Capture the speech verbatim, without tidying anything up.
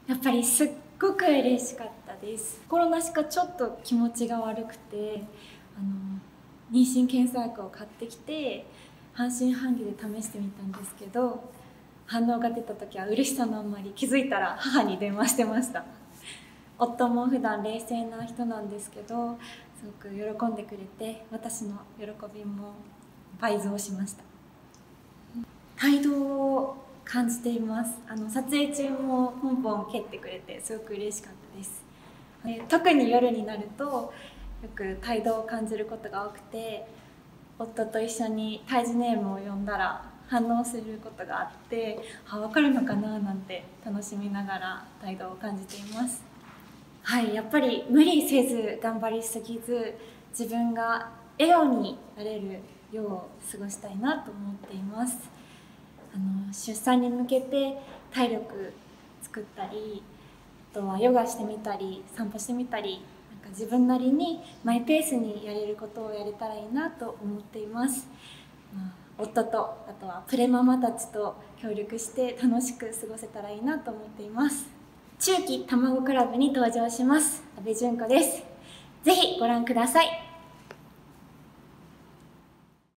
やっぱりすっごく嬉しかったです。コロナしかちょっと気持ちが悪くて、あの妊娠検査薬を買ってきて半信半疑で試してみたんですけど、反応が出た時は嬉しさのあんまり気づいたら母に電話してました。夫も普段冷静な人なんですけど、すごく喜んでくれて、私の喜びも倍増しました。胎動を感じています。あの撮影中もポンポン蹴ってくれてすごく嬉しかったです。で特に夜になるとよく胎動を感じることが多くて、夫と一緒に胎児ネームを呼んだら反応することがあって、あ、分かるのかななんて楽しみながら胎動を感じています。はい、やっぱり無理せず頑張りすぎず、自分が笑顔になれるよう過ごしたいなと思っています。あの出産に向けて体力作ったり、あとはヨガしてみたり散歩してみたり、なんか自分なりにマイペースにやれることをやれたらいいなと思っています。まあ、夫とあとはプレママたちと協力して楽しく過ごせたらいいなと思っています。中期卵クラブに登場します阿部純子です。ぜひご覧ください。